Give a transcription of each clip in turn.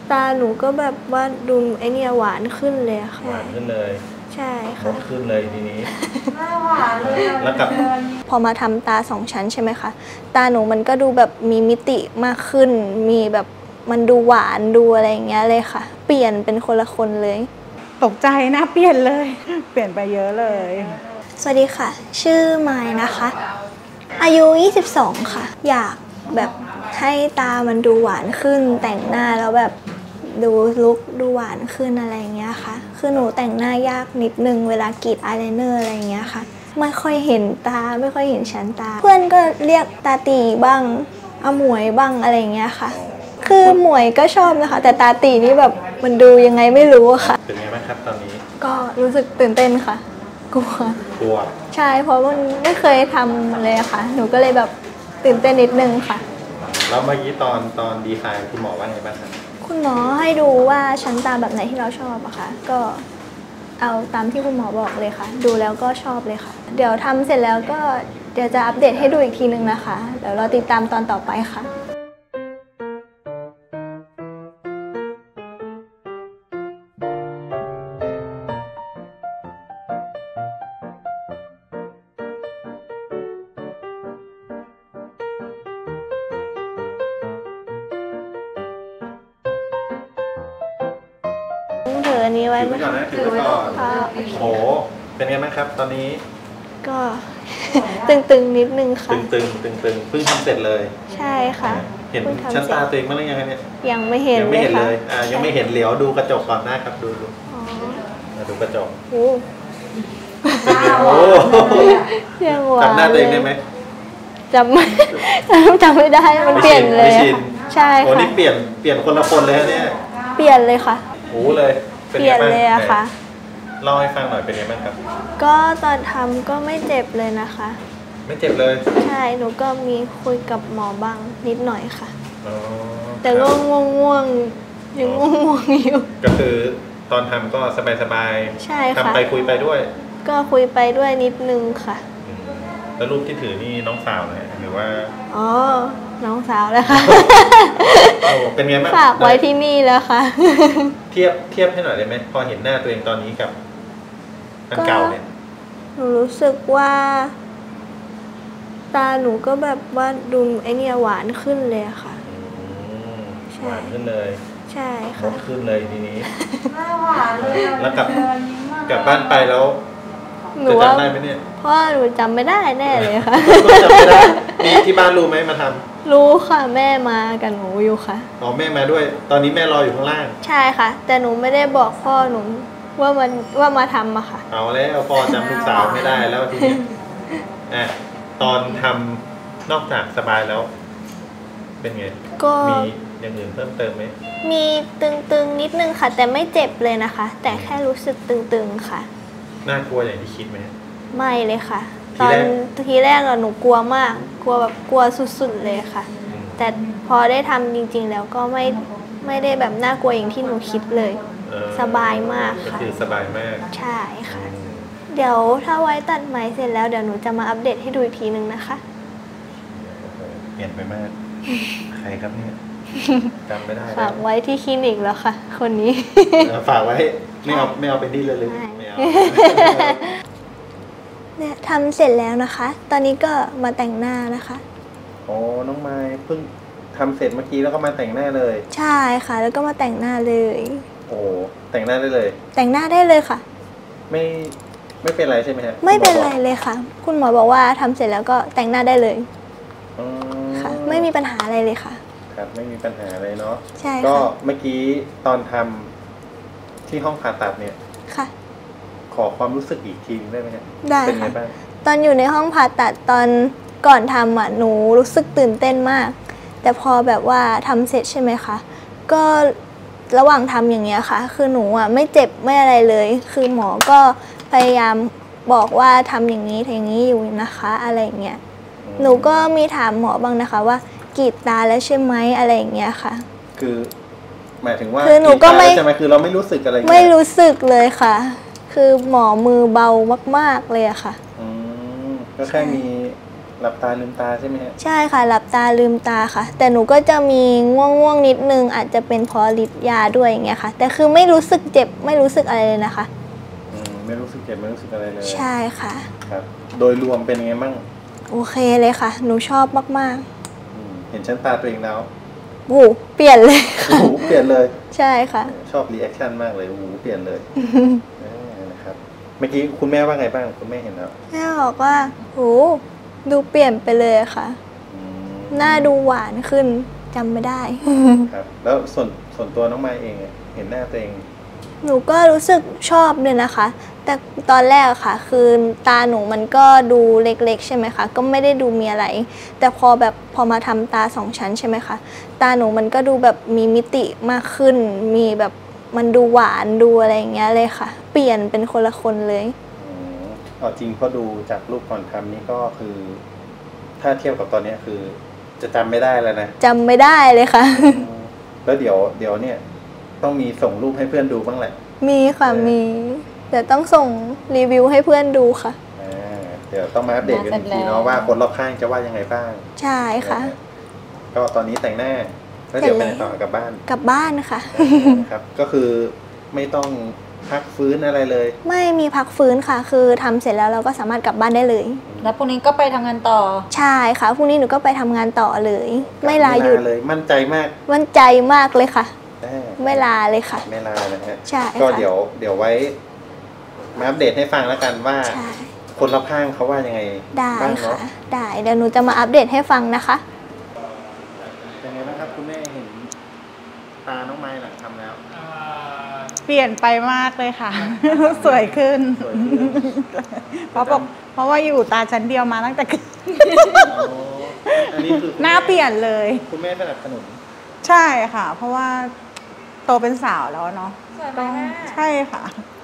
ตาหนูก็แบบว่าดูไอเนี่ยหวานขึ้นเลยค่ะหวานขึ้นเลยใช่ค่ะลดขึ้นเลยทีนี้หวานเลยแล้วกับพอมาทำตา2 ชั้นใช่ไหมคะตาหนูมันก็ดูแบบมีมิติมากขึ้นมีแบบมันดูหวานดูอะไรอย่างเงี้ยเลยค่ะเปลี่ยนเป็นคนละคนเลยตกใจนะเปลี่ยนเลยเปลี่ยนไปเยอะเลยสวัสดีค่ะชื่อไมล์นะคะอายุ22ค่ะอยากแบบให้ตามันดูหวานขึ้นแต่งหน้าแล้วแบบดูลุคดูหวานขึ้นอะไรอย่างเงี้ยค่ะคือหนูแต่งหน้ายากนิดนึงเวลากรีดอายไลเนอร์อะไรอย่างเงี้ยค่ะไม่ค่อยเห็นตาไม่ค่อยเห็นชั้นตาเพื่อนก็เรียกตาตีบ้างอาหมวยบ้างอะไรอย่างเงี้ยค่ะคือหมวยก็ชอบนะคะแต่ตาตีนี่แบบมันดูยังไงไม่รู้อะค่ะเป็นไงบ้างครับตอนนี้ก็รู้สึกตื่นเต้นค่ะกลัวใช่เพราะมันไม่เคยทำเลยอะค่ะหนูก็เลยแบบตื่นเต้นนิดนึงค่ะแล้วเมื่อกี้ตอนดีไซน์คุณหมอว่าไงบ้างครับคุณหมอให้ดูว่าชั้นตาแบบไหนที่เราชอบอะค่ะก็เอาตามที่คุณหมอบอกเลยค่ะดูแล้วก็ชอบเลยค่ะเดี๋ยวทำเสร็จแล้วก็เดี๋ยวจะอัปเดตให้ดูอีกทีนึงนะคะเดี๋ยวเราติดตามตอนต่อไปค่ะถืออันนี้ไว้ไหมก่อนนะถือไว้ก่อนโอ้โหเป็นไงบ้างครับตอนนี้ก็ตึงๆนิดนึงค่ะตึงเพิ่งทำเสร็จเลยใช่ค่ะเห็นชั้นตาตัวเองมั้งหรือยังเนี่ยยังไม่เห็นเลยยังไม่เห็นเหลียวดูกระจกก่อนหน้าครับดูดูกระจกโอ้ยังหวานจำหน้าตัวเองได้ไหมจำไม่ได้มันเปลี่ยนเลยใช่ค่ะโอ้นี่เปลี่ยนคนละคนเลยเนี่ยเปลี่ยนเลยค่ะโอ้เลยเปลี่ยนเลยอะค่ะเล่าให้ฟังหน่อยเป็นไงบ้างครับก็ตอนทำก็ไม่เจ็บเลยนะคะไม่เจ็บเลยใช่หนูก็มีคุยกับหมอบ้างนิดหน่อยค่ะแต่ก็ง่วงยังง่วงอยู่ก็คือตอนทำก็สบายใช่ค่ะทำไปคุยไปด้วยก็คุยไปด้วยนิดนึงค่ะแล้วรูปที่ถือนี่น้องสาวเลยหรือว่าอ๋อน้องสาวแล้วค่ะเป็นไงบ้างฝากไว้ที่นี่แล้วค่ะเทียบให้หน่อยได้ไหมพอเห็นหน้าตัวเองตอนนี้กับอันเก่าเนี่ยหนูรู้สึกว่าตาหนูก็แบบว่าดูไอเนี่ยหวานขึ้นเลยค่ะหวานขึ้นเลยใช่ค่ะลดขึ้นเลยทีนี้หวานเลยแล้วกลับบ้านไปแล้วจะจำได้ไหมเนี่ยเพราะหนูจำไม่ได้แน่เลยค่ะจำไม่ได้นี่ที่บ้านรู้ไหมมาทำรู้ค่ะแม่มากับหนูอยู่ค่ะอ๋อแม่มาด้วยตอนนี้แม่รออยู่ข้างล่างใช่ค่ะแต่หนูไม่ได้บอกพ่อหนูว่ามาทำอะค่ะเอาแล้วพ่อจำลูกสาวไม่ได้แล้วทีนี้ตอนทำนอกจากสบายแล้วเป็นไงก็มีอย่างอื่นเพิ่มเติมไหมมีตึงๆนิดนึงค่ะแต่ไม่เจ็บเลยนะคะแต่แค่รู้สึกตึงๆค่ะน่ากลัวอย่างที่คิดไหมไม่เลยค่ะตอนทีแรกหนูกลัวมากกลัวแบบกลัวสุดๆเลยค่ะแต่พอได้ทำจริงๆแล้วก็ไม่ได้แบบน่ากลัวอย่างที่หนูคิดเลยสบายมากค่ะคือสบายมากใช่ค่ะเดี๋ยวถ้าไว้ตัดไหมเสร็จแล้วเดี๋ยวหนูจะมาอัปเดตให้ดูอีกทีนึงนะคะเปลี่ยนไปมากใครครับเนี่ยจำไม่ได้ฝากไว้ที่คลินิกแล้วค่ะคนนี้ฝากไว้ไม่เอาไปดิ้นเลยไม่เอาเนี่ยทำเสร็จแล้วนะคะตอนนี้ก็มาแต่งหน้านะคะโอ้น้องไม้เพิ่งทำเสร็จเมื่อกี้แล้วก็มาแต่งหน้าเลยใช่ค่ะแล้วก็มาแต่งหน้าเลยโอ้แต่งหน้าได้เลยแต่งหน้าได้เลยค่ะไม่เป็นไรใช่ไหมฮะไม่เป็นไรเลยค่ะคุณหมอบอกว่าทำเสร็จแล้วก็แต่งหน้าได้เลยค่ะไม่มีปัญหาอะไรเลยค่ะครับไม่มีปัญหาเลยเนาะใช่ก็เมื่อกี้ตอนทำที่ห้องผ่าตัดเนี่ยค่ะขอความรู้สึกอีกทีได้ไหมครับได้เป็นไงบ้างตอนอยู่ในห้องผ่าตัดตอนก่อนทำหนูรู้สึกตื่นเต้นมากแต่พอแบบว่าทำเสร็จใช่ไหมคะก็ระหว่างทำอย่างเงี้ยค่ะคือหนูไม่เจ็บไม่อะไรเลยคือหมอก็พยายามบอกว่าทำอย่างนี้อยู่นะคะอะไรอย่างเงี้ยหนูก็มีถามหมอบ้างนะคะว่ากรีดตาแล้วใช่ไหมอะไรอย่างเงี้ยค่ะคือหมายถึงว่าคือหนูก็ไม่ใช่ไหมคือเราไม่รู้สึกอะไรไม่รู้สึกเลยค่ะคือหมอมือเบามากๆเลยอะค่ะก็แค่มีหลับตาลืมตาใช่ไหมฮะใช่ค่ะหลับตาลืมตาค่ะ แต่หนูก็จะมีง่วงนิดนึงอาจจะเป็นเพราะฤทธิ์ยาด้วยอย่างเงี้ยค่ะแต่คือไม่รู้สึกเจ็บไม่รู้สึกอะไรเลยนะคะไม่รู้สึกเจ็บไม่รู้สึกอะไรเลยใช่ค่ะครับโดยรวมเป็นไงบ้างโอเคเลยค่ะหนูชอบมากเห็นชั้นตาตัวเองแล้วโอ้เปลี่ยนเลยค่ะเปลี่ยนเลยใช่ค่ะชอบรีแอคชั่นมากเลยเปลี่ยนเลยนะครับเมื่อกี้คุณแม่ว่าไงบ้างคุณแม่เห็นแล้วแม่บอกว่าโหดูเปลี่ยนไปเลยค่ะหน้าดูหวานขึ้นจำไม่ได้ครับแล้วส่วนตัวน้องไม้เองเห็นหน้าตัวเองหนูก็รู้สึกชอบเลยนะคะแต่ตอนแรกค่ะคือตาหนูมันก็ดูเล็กๆใช่ไหมคะก็ไม่ได้ดูมีอะไรแต่พอมาทำตา2 ชั้นใช่ไหมคะตาหนูมันก็ดูแบบมีมิติมากขึ้นมีแบบมันดูหวานดูอะไรอย่างเงี้ยเลยค่ะเปลี่ยนเป็นคนละคนเลยเอาจริงเพราะดูจากรูปก่อนทำนี่ก็คือถ้าเทียบกับตอนนี้คือจะจำไม่ได้แล้วนะจำไม่ได้เลยค่ะแล้วเดี๋ยวเนี่ยต้องมีส่งรูปให้เพื่อนดูบ้างแหละมีค่ะมีแต่ต้องส่งรีวิวให้เพื่อนดูค่ะเดี๋ยวต้องมาอัปเดตกันอีกทีเนาะว่าคนรอบข้างจะว่ายังไงบ้างใช่ค่ะก็ตอนนี้แต่งหน้าแล้วเดี๋ยวไปต่อกลับบ้านค่ะครับก็คือไม่ต้องพักฟื้นอะไรเลยไม่มีพักฟื้นค่ะคือทำเสร็จแล้วเราก็สามารถกลับบ้านได้เลยแล้วพรุ่งนี้ก็ไปทำงานต่อใช่ค่ะพรุ่งนี้หนูก็ไปทำงานต่อเลยไม่ลาหยุดเลยมั่นใจมากเลยค่ะไม่ลาเลยค่ะไม่ลานะฮะใช่ก็เดี๋ยวไว้มาอัปเดตให้ฟังแล้วกันว่าคนรอบข้างเขาว่ายังไงบ้างเนาะได้เดี๋ยวหนูจะมาอัปเดตให้ฟังนะคะเป็นไงบ้างครับคุณแม่เห็นตาน้องไม้หลังทำแล้วเปลี่ยนไปมากเลยค่ะสวยขึ้นเพราะว่าอยู่ตาชั้นเดียวมาตั้งแต่อันนี้คือหน้าเปลี่ยนเลยคุณแม่สนับสนุนใช่ค่ะเพราะว่าโตเป็นสาวแล้วเนาะใช่ค่ะ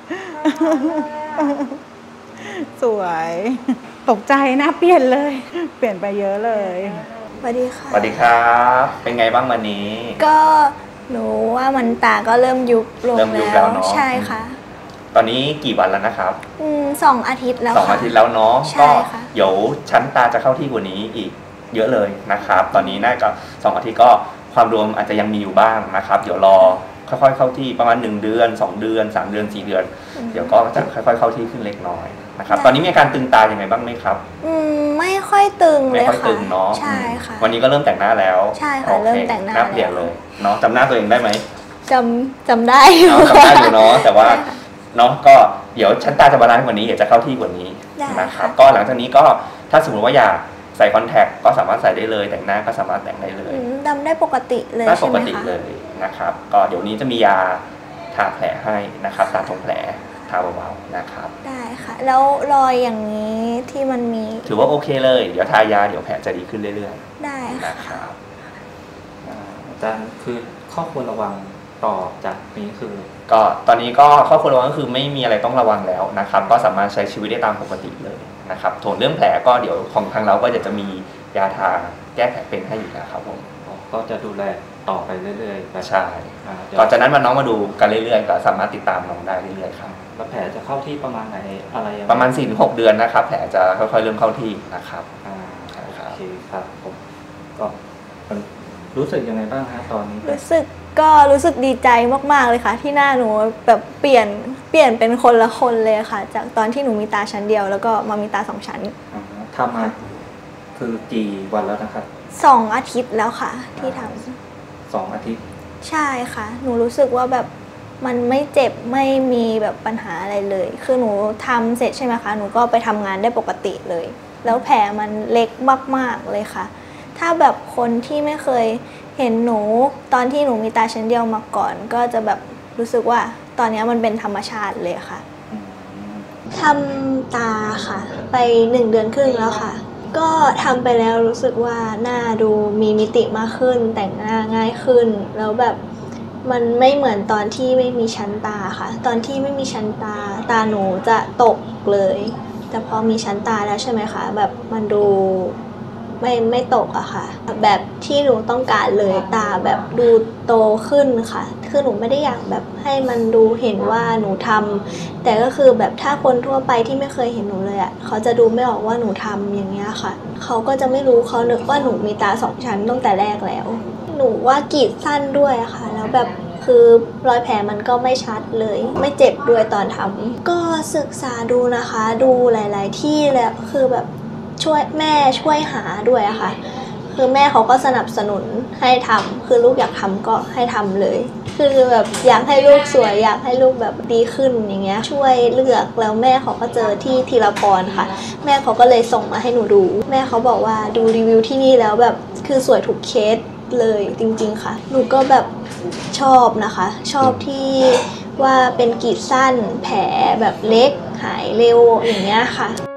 สวยตกใจหน้าเปลี่ยนเลยเปลี่ยนไปเยอะเลยสวัสดีค่ะสวัสดีครับเป็นไงบ้างวันนี้ก็หนูว่ามันตาก็เริ่มยุบลงแล้วใช่ค่ะตอนนี้กี่วันแล้วนะครับ 2 อาทิตย์แล้ว 2 อาทิตย์แล้วเนาะก็เดี๋ยวชั้นตาจะเข้าที่กว่านี้อีกเยอะเลยนะครับตอนนี้น่าจะ2 อาทิตย์ก็ความรวมอาจจะยังมีอยู่บ้างนะครับเดี๋ยวรอค่อยๆเข้าที่ประมาณ1 เดือน2 เดือน3 เดือน4 เดือนเดี๋ยวก็จะค่อยๆเข้าที่ขึ้นเล็กน้อยนะครับตอนนี้มีการตึงตาอย่างไรบ้างไหมครับไม่ค่อยตึงเลยค่ะไม่ค่อยตึงเนาะใช่ค่ะวันนี้ก็เริ่มแต่งหน้าแล้วใช่ค่ะเริ่มแต่งหน้าเปลี่ยนเลยเนาะจำหน้าตัวเองได้ไหมจำได้จำได้อยู่เนาะแต่ว่าเนาะก็เดี๋ยวชั้นตาจะบาลานซ์กว่านี้เดี๋ยวจะเข้าที่กว่านี้นะครับก็หลังจากนี้ก็ถ้าสมมติว่าอยากใส่คอนแทคก็สามารถใส่ได้เลยแต่งหน้าก็สามารถแต่งได้เลยดำได้ปกติเลยได้ปกติเลยนะครับก็เดี๋ยวนี้จะมียาทาแผลให้นะครับตาตรงแผลทาเบาๆนะครับได้ค่ะแล้วรอยอย่างนี้ที่มันมีถือว่าโอเคเลยเดี๋ยวทายาเดี๋ยวแผลจะดีขึ้นเรื่อยๆได้นะครับอาจารย์คือข้อควรระวังต่อจากนี้คือก็ตอนนี้ก็ข้อควรระวังก็คือไม่มีอะไรต้องระวังแล้วนะครับก็สามารถใช้ชีวิตได้ตามปกติเลยนะครับส่วนเรื่องแผลก็เดี๋ยวของทางเราก็จะมียาทาแก้แผลเป็นให้อยู่นะครับผมก็จะดูแลต่อไปเรื่อยๆใช่ก่อนจากนั้นน้องมาดูกันเรื่อยๆก็สามารถติดตามน้องได้เรื่อยๆครับแล้วแผลจะเข้าที่ประมาณไหนอะไรประมาณ 4-6 เดือนนะครับแผลจะค่อยๆเริ่มเข้าที่นะครับโอเคครับผมก็รู้สึกยังไงบ้างฮะตอนนี้รู้สึกดีใจมากๆเลยค่ะที่หน้าหนูแบบเปลี่ยนเป็นคนละคนเลยค่ะจากตอนที่หนูมีตาชั้นเดียวแล้วก็มามีตา2 ชั้นทำมาคือกี่วันแล้วนะครับ 2 อาทิตย์แล้วค่ะที่ทำ2 อาทิตย์ใช่ค่ะหนูรู้สึกว่าแบบมันไม่เจ็บไม่มีแบบปัญหาอะไรเลยคือหนูทำเสร็จใช่ไหมคะหนูก็ไปทำงานได้ปกติเลยแล้วแผลมันเล็กมากๆเลยค่ะถ้าแบบคนที่ไม่เคยเห็นหนูตอนที่หนูมีตาชั้นเดียวมาก่อนก็จะแบบรู้สึกว่าตอนนี้มันเป็นธรรมชาติเลยค่ะทำตาค่ะไป1 เดือนครึ่งแล้วค่ะก็ทำไปแล้วรู้สึกว่าหน้าดูมีมิติมากขึ้นแต่งหน้าง่ายขึ้นแล้วแบบมันไม่เหมือนตอนที่ไม่มีชั้นตาค่ะตอนที่ไม่มีชั้นตาหนูจะตกเลยแต่พอมีชั้นตาแล้วใช่ไหมคะแบบมันดูไม่ตกอะค่ะแบบที่หนูต้องการเลยตาแบบดูโตขึ้นค่ะคือหนูไม่ได้อยากแบบให้มันดูเห็นว่าหนูทำแต่ก็คือแบบถ้าคนทั่วไปที่ไม่เคยเห็นหนูเลยอะเขาจะดูไม่ออกว่าหนูทำอย่างเงี้ยค่ะเขาก็จะไม่รู้เขานึกว่าหนูมีตา2 ชั้นตั้งแต่แรกแล้วหนูว่ากรีดสั้นด้วยค่ะแล้วแบบคือรอยแผลมันก็ไม่ชัดเลยไม่เจ็บด้วยตอนทำก็ศึกษาดูนะคะดูหลายๆที่แล้วคือแบบแม่ช่วยหาด้วยอะค่ะคือแม่เขาก็สนับสนุนให้ทำคือลูกอยากทำก็ให้ทำเลยคือแบบอยากให้ลูกสวยอยากให้ลูกแบบดีขึ้นอย่างเงี้ยช่วยเลือกแล้วแม่เขาก็เจอที่ธีรพรค่ะแม่เขาก็เลยส่งมาให้หนูดูแม่เขาบอกว่าดูรีวิวที่นี่แล้วแบบคือสวยทุกเคสเลยจริงๆค่ะหนูก็แบบชอบนะคะชอบที่ว่าเป็นกรีดสั้นแผลแบบเล็กหายเร็วอย่างเงี้ยค่ะ